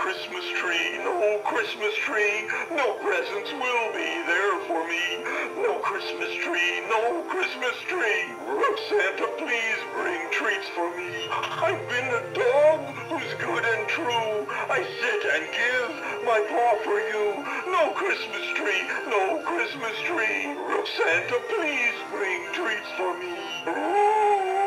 Christmas tree, no Christmas tree, no presents will be there for me. No Christmas tree, no Christmas tree. Santa, please bring treats for me. I've been a dog who's good and true. I sit and give my paw for you. No Christmas tree, no Christmas tree. Santa, please bring treats for me.